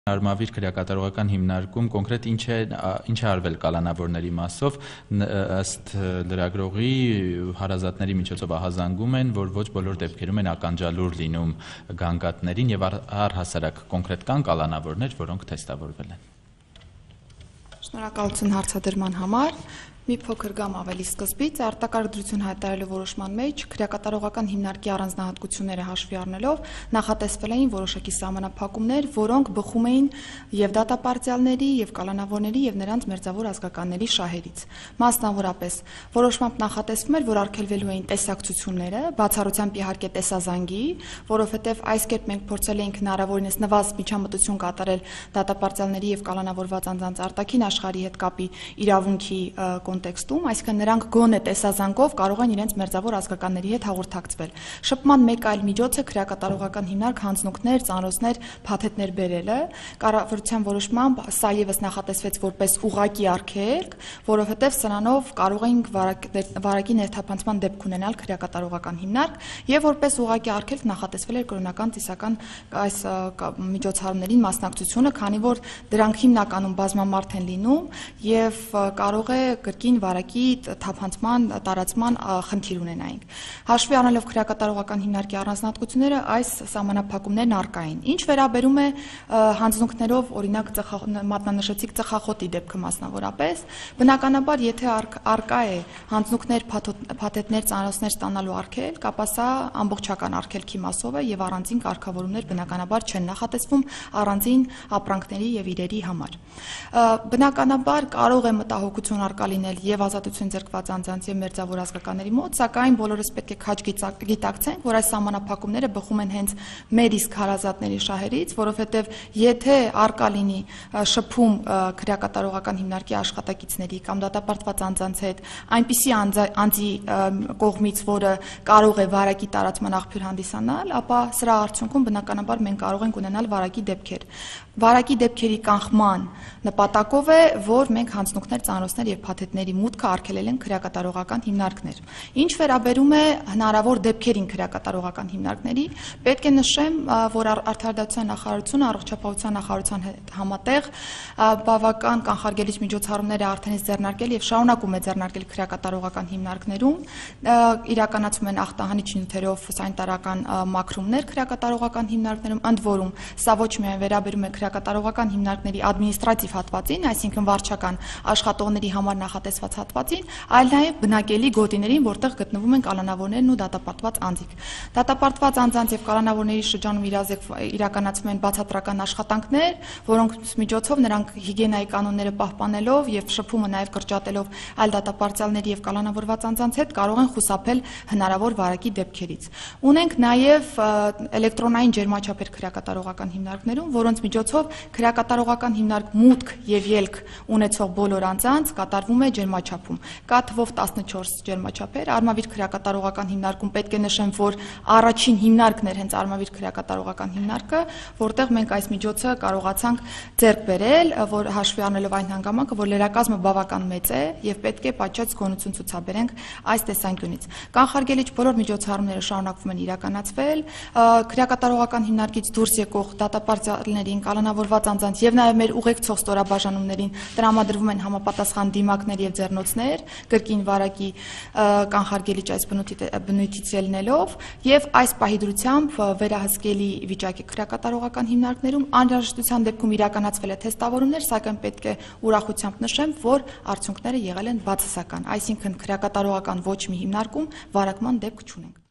Արմավիր քրեակատարողական հիմնարկում կոնկրետ ինչ է արվել կալանավորների մասով ըստ լրագրողի հարազատների միջոցով ահազանգում են, որ ոչ բոլոր դեպքերում են ականջալուր լինում գանգատներին եւ առհասարակ կոնկրետ կան կալանավորներ, որոնք թեստավորվել են։ Շնորհակալություն հարցադրման համար։ Մի փոքր գամ ավելի սկզբից, արտակարգ հայտարարելու որոշման մեջ քրեակատարողական հիմնարկի առանձնահատկությունները հաշվի առնելով նախատեսվել էին որոշակի սահմանափակումներ, որոնք բխում էին եւ դատապարտյալների, եւ կալանավորների, եւ նրանց մերձավոր ազգականների շահերից։ Մասնավորապես, որոշմամբ նախատեսվում էր, որ արգելվելու էին տեսակցությունները, բացառությամբ իհարկե տեսազանգի, որովհետեւ այս կերպ մենք փորձել էինք հնարավորինս նվազ միջամտություն կատարել դատապարտյալների եւ կալանավորված անձանց արտաքին աշխարհի հետ կապի իրավունքի կոնտեքստում, այսինքն նրանք գոնե տեսազանգով կարող են իրենց մերձավոր ազգականների հետ հաղորդակցվել։ Շփման մեկ այլ միջոց է քրեակատարողական հիմնարկ հանձնուկներ, ծանրոցներ, փաթեթներ բերելը, կառավարության որոշմամբ սա եւս նախատեսվեց որպես ուղղակի արգելք, որովհետեւ սրանով կարող էինք վարակի ներթափանցման դեպք ունենալ քրեակատարողական հիմնարկ եւ որպես ուղղակի արգելք նախատեսվել էր կրոնական ծիսական այս միջոցառումներին մասնակցությունը, քանի որ դրանք հիմնականում բազմամարդ են լինում եւ կարող է կրկին վարակի թափանցման տարածման խնդիր ունենայինք։ Հաշվի առնելով քրեակատարողական հիմնարկի առանձնահատկությունները, այս սահմանափակումներն առկա են։ Ինչ վերաբերում է հանձնունքներով, օրինակ մատնանշեցիք ծխախոտի դեպքը մասնավորապես, բնականաբար եթե առկա է հանձնունքներ, փաթեթներ, ծանրոցներ ստանալու արգելք, ապա սա ամբողջական արգելքի մասով է եւ առանձին կարգավորումներ բնականաբար չեն նախատեսվում առանձին ապրանքների եւ իրերի համար։ Բնականաբար կարող է մտահոգություն առկա լինել եւ ազատություն ձեռքված անձանց եւ մերձավոր ազգականների մոտ, սակայն բոլորս պետք է քաջ գիտակցենք, որ այս սահմանափակումները բխում են հենց մեր իսկ հարազատների շահերից, որովհետեւ եթե առկա լինի շփում քրեակատարողական հիմնարկի աշխատակիցների կամ դատապարտված անձանց հետ, այնպիսի անձի կողմից, որը կարող է վարակի տարածման աղբյուր հանդիսանալ, ապա սրա արդյունքում բնականաբար մենք կարող ենք ունենալ վարակի դեպքեր։ Վարակի դեպքերի կանխման նպատակով է, որ մենք հանձնունքներ, ծանրոցներ եւ փաթեթների մուտքը արգելել են քրեակատարողական հիմնարկներ։ Ինչ վերաբերում է հնարավոր դեպքերին քրեակատարողական հիմնարկների, պետք է նշեմ, որ Արդարադատության նախարարությունը առողջապահության նախարարության հետ համատեղ բավական կանխարգելիչ միջոցառումներ է արդեն ձեռնարկել եւ շարունակում է ձեռնարկել քրեակատարողական հիմնարկներում, իրականացում են ախտահանիչ նյութերով սանիտարական մաքրումներ քրեակատարողական հիմնարկներում, ընդ որում սա ոչ միայն վերաբերում է քրեակատարողական հիմնարկների ադմինիստրատիվ հատվածին, այսինքն վարչական աշխատողների համար նախատեսված հատվածին, այլ նաև բնակելի գոտիներին, որտեղ գտնվում են կալանավորներն ու դատապարտված անձիկ։ Դատապարտված անձանց եւ կալանավորների շրջանում իրականացվում են բացատրական աշխատանքներ, որոնց միջոցով նրանք հիգիենայի կանոնները պահպանելով եւ շփումը նաև կրճատելով այլ դատապարտյալների եւ կալանավորված անձանց հետ կարող են խուսափել հնարավոր վարակի դեպքերից։ Ունենք նաև էլեկտրոնային ջերմաչափեր քրեակատարողական հիմնարկներում, որոնց միջոցով քրեակատարողական հիմնարկ մուտք եւ ելք ունեցող բոլոր անձանց կատարվում է ջերմաչափում։ Կա թվով 14 ջերմաչափեր, Արմավիր քրեակատարողական հիմնարկում պետք է նշեմ, որ առաջին հիմնարկն էր հենց Արմավիր քրեակատարողական հիմնարկը, որտեղ մենք այս միջոցը կարողացանք ձեռք բերել, որ հաշվի առնելով այն հանգամանքը, որ լրակազմը բավական մեծ է եւ պետք է պատշաճ զգոնություն ցուցաբերենք այս տեսանկյունից։ Կանխարգելիչ բոլոր միջոցառումները շարունակվում են իրականացվել, քրեակատարողական հիմնարկից դուրս եկող դատապարտյալներին, կալանավորված անձանց եւ նաեւ մեր ուղեկցող ստորաբաժանումներին տրամադրվում են համապատասխան դիմակներ եւ ձեռնոցներ, կրկին վարակի կանխարգելիչ այս բնույթից ելնելով եւ այս պահի դրությամբ վերահսկելի վիճակի քրեակատարողական հիմնարկներում անհրաժեշտության դեպքում իրականացվել է թեստավորումներ, սակայն պետք է ուրախությամբ նշեմ, որ արդյունքները եղել են բացասական, այսինքն քրեակատարողական ոչ մի հիմնարկում վարակման դեպք չունենք։